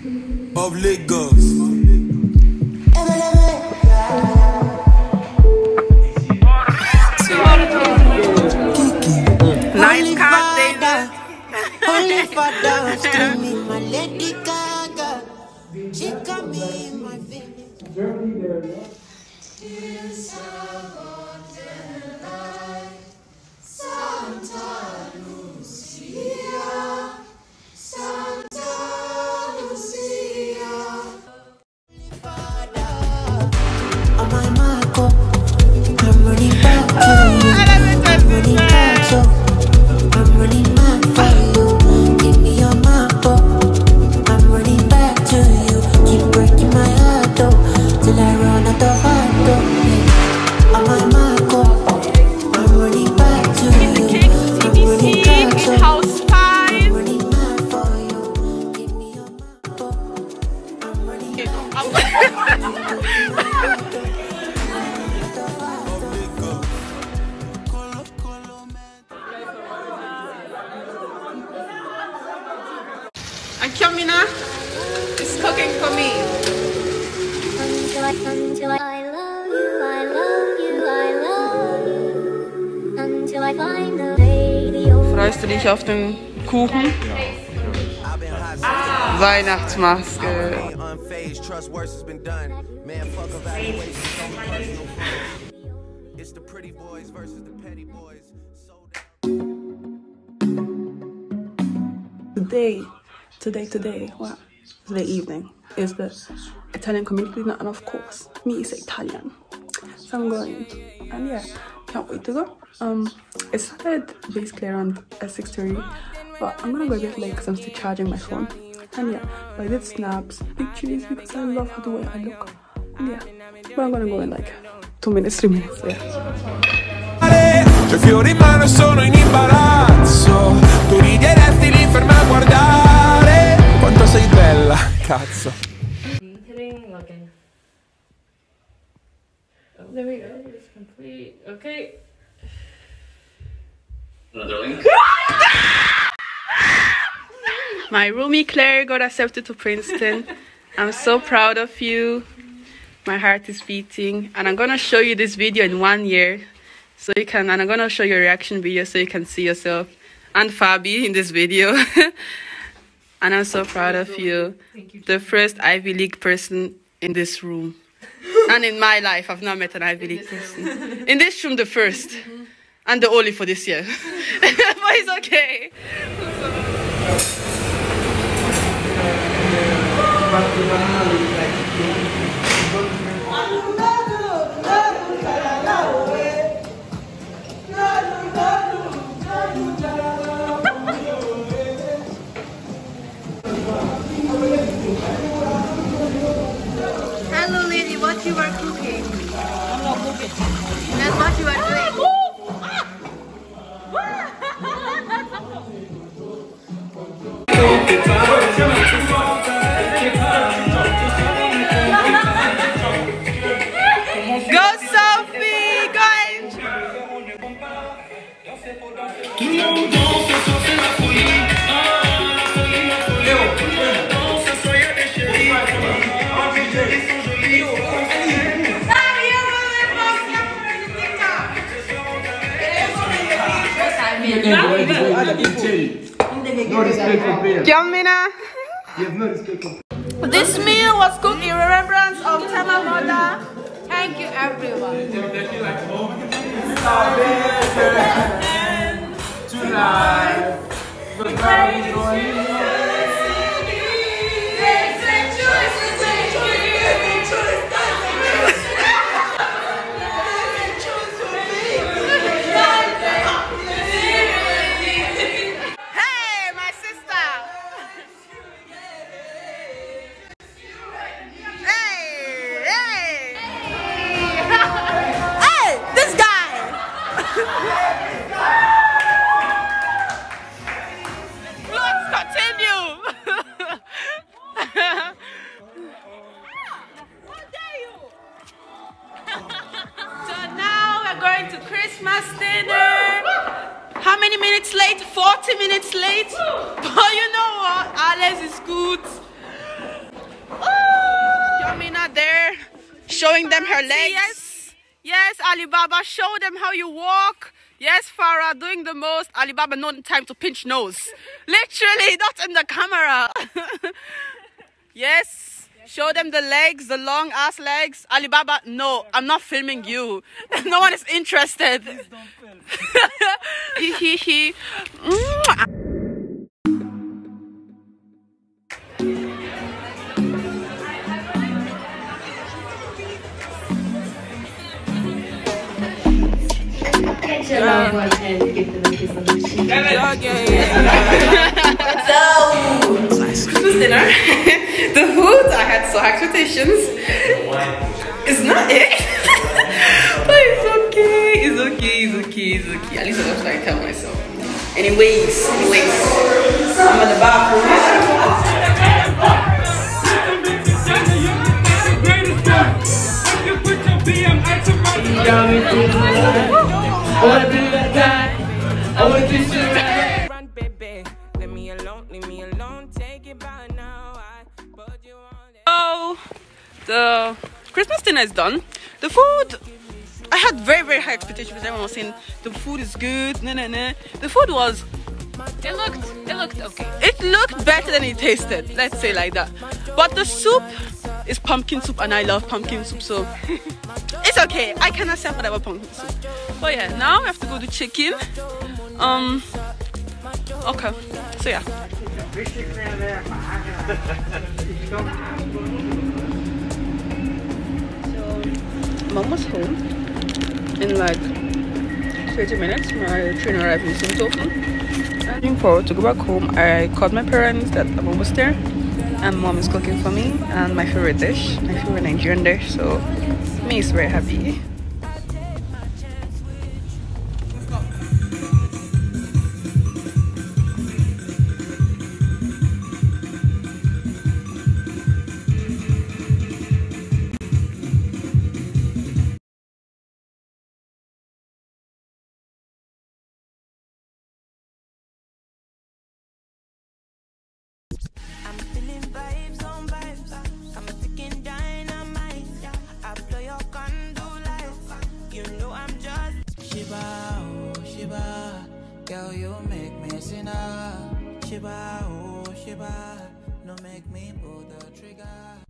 of Lagos. Nice car, David. Only father, screaming my Lady Gaga. She got me in my village. Santa Lucia, Santa Lucia. On my Marco, I'm running back to you. I'm running back, so I'm running back for you. Give me your Marco, I'm running back to you. Keep breaking my heart, though, till I run out of heart, though. On my Marco, I'm running back to you. I'm running back, so House 5. I'm running back for you. Give me your Marco, I'm running And Kyomina is cooking for me. Until I love you, I love you, I love you. Until I find the baby. Freust du dich auf den Kuchen? Weihnachtsmaske. Today evening is the Italian community dinner, and of course, me is Italian, so I'm going, and yeah, can't wait to go. It started basically around 6:30, but I'm gonna go a bit late because I'm still charging my phone, and yeah, but I did snaps, pictures, because I love how the way I look, and yeah, but I'm gonna go in like 2 minutes, 3 minutes, yeah. I fiori in mano sono in imbarazzo. Tu rideresti lì ferma a guardare quanto sei bella, cazzo. Hitting, looking. Oh, there we go. It's complete. Okay. Another link. My roomie Claire got accepted to Princeton. I'm so proud of you. My heart is beating, and I'm gonna show you this video in 1 year. So you can, and I'm gonna show you a reaction video so you can see yourself and Fabi in this video. And I'm so proud of you. The first Ivy League person in this room. And in my life, I've not met an Ivy League person. In this room, the first. And the only for this year. But it's okay. Hello lady, what you are cooking? I'm not cooking. That's what you are doing. Go Sophie! Go Angel! Kyomina! This meal was cooked in remembrance of Tama's mother. Thank you, everyone. How many minutes late? 40 minutes late. But you know what? Alex is good. showing them her legs. Yes, yes, Alibaba, show them how you walk. Yes, Farah, doing the most. Alibaba, no time to pinch nose. Literally, not in the camera. Yes, show them the legs, the long ass legs. Alibaba, no, I'm not filming you. No one is interested. Please don't film. Get your loved one and give them a kiss on the cheek. Christmas dinner. The food, I had so high expectations. It's not it. But it's okay. It's okay. It's okay. It's okay. At least I was trying to tell myself. Anyways, I'm in the bathroom. Run, baby. Leave me alone, take it by now. So the Christmas dinner is done. The food, I had very, very high expectations because everyone was saying the food is good. The food was, It looked okay. it looked better than it tasted, let's say like that. But the soup is pumpkin soup and I love pumpkin soup, so it's okay. I can accept whatever pumpkin soup. But yeah, now we have to go to chicken. Okay, so yeah. Mom was home in like 30 minutes. My train arrived in Simtofen. I'm looking forward to go back home. I called my parents that I'm almost there, and Mom is cooking for me and my favorite dish, my favorite Nigerian dish. So me is very happy. I'm feeling vibes on vibes. I'm a ticking dynamite. I blow your candle lights. You know I'm just Shiba, oh Shiba. Girl, you make me sinner. Shiba, oh Shiba. No make me pull the trigger.